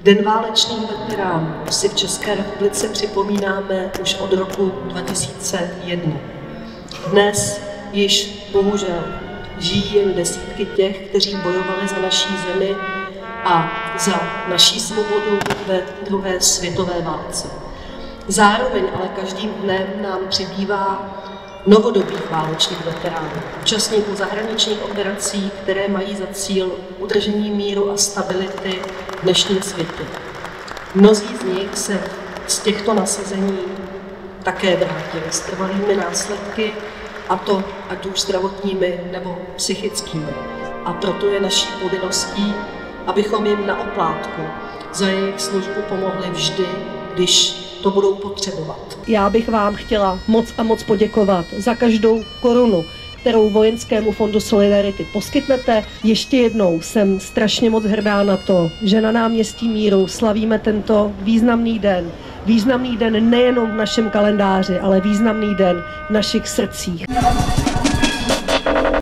Den válečných veteránů si v České republice připomínáme už od roku 2001. Dnes již bohužel žijí jen desítky těch, kteří bojovali za naší zemi a za naší svobodu ve druhé světové válce. Zároveň ale každým dnem nám přibývá novodobých válečných veteránů, účastníků zahraničních operací, které mají za cíl udržení míru a stability v dnešním světě. Mnozí z nich se z těchto nasazení také vrátili s trvalými následky, a to ať už zdravotními nebo psychickými. A proto je naší povinností, abychom jim na oplátku za jejich službu pomohli vždy, když to budou potřebovat. Já bych vám chtěla moc a moc poděkovat za každou korunu, kterou Vojenskému fondu Solidarity poskytnete. Ještě jednou jsem strašně moc hrdá na to, že na náměstí Míru slavíme tento významný den. Významný den nejenom v našem kalendáři, ale významný den v našich srdcích.